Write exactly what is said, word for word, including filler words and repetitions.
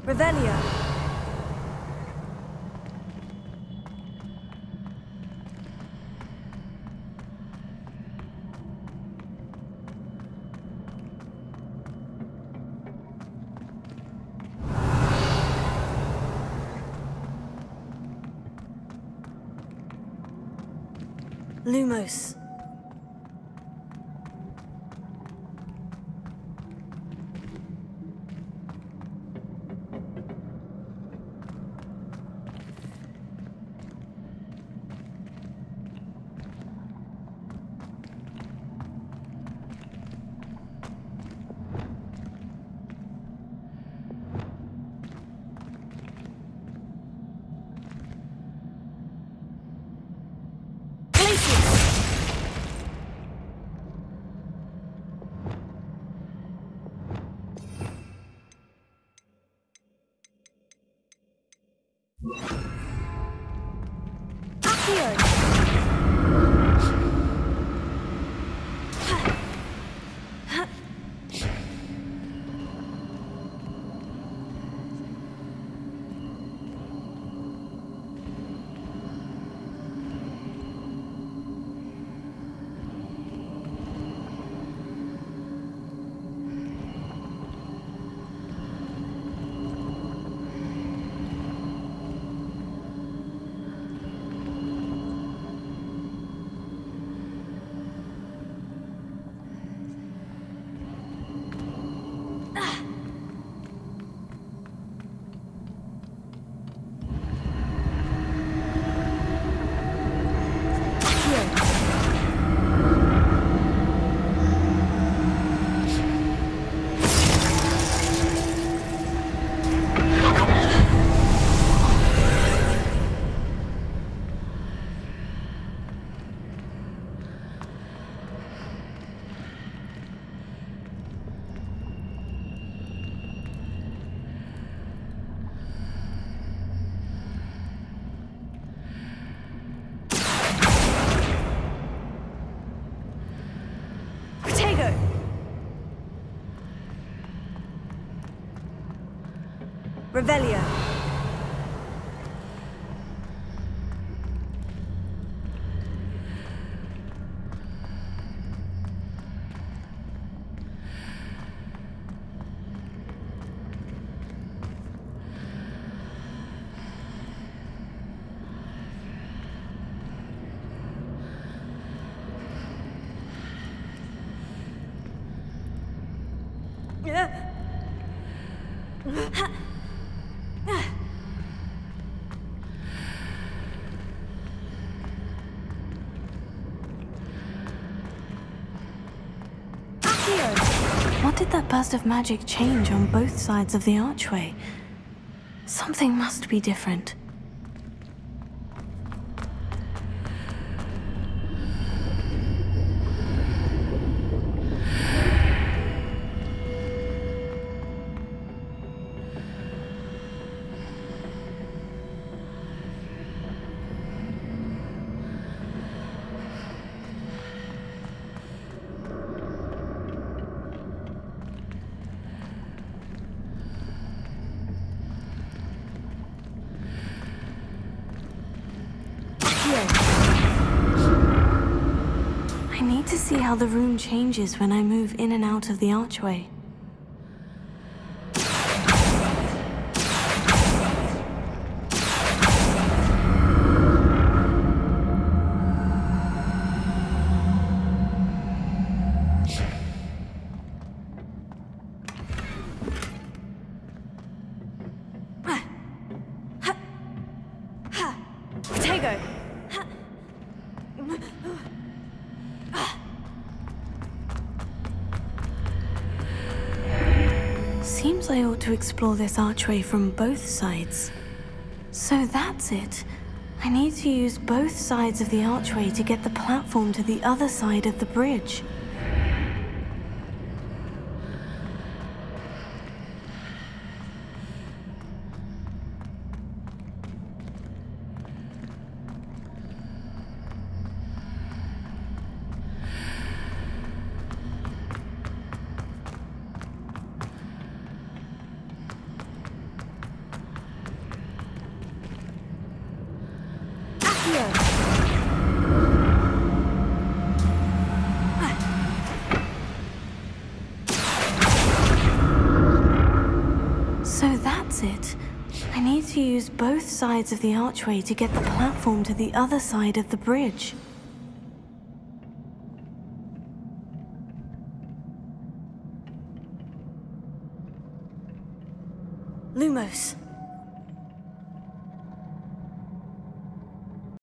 Revelio. Lumos. Revelio. What did that burst of magic change on both sides of the archway? Something must be different. I need to see how the room changes when I move in and out of the archway. Seems I ought to explore this archway from both sides. So that's it. I need to use both sides of the archway to get the platform to the other side of the bridge. it. I need to use both sides of the archway to get the platform to the other side of the bridge. Lumos.